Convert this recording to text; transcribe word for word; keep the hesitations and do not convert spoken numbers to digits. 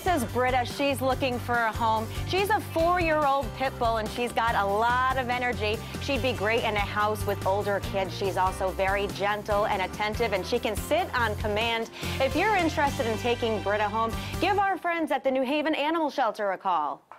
This is Britta. She's looking for a home. She's a four-year-old pit bull, and she's got a lot of energy. She'd be great in a house with older kids. She's also very gentle and attentive, and she can sit on command. If you're interested in taking Britta home, give our friends at the New Haven Animal Shelter a call.